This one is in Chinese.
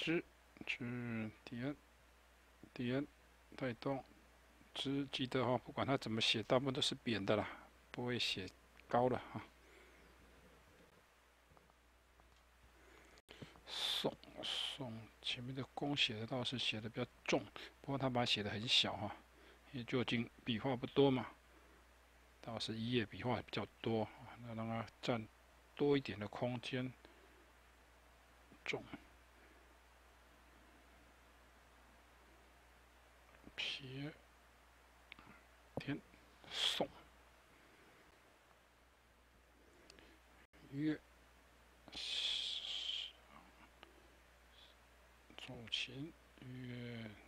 之点带动之，记得哈，不管它怎么写，大部分都是扁的啦，不会写高的哈。宋前面的公写的倒是写的比较重，不过他把它写的很小哈，因为究竟笔画不多嘛，倒是一页笔画比较多，那让它占多一点的空间。重撇点宋月左前月。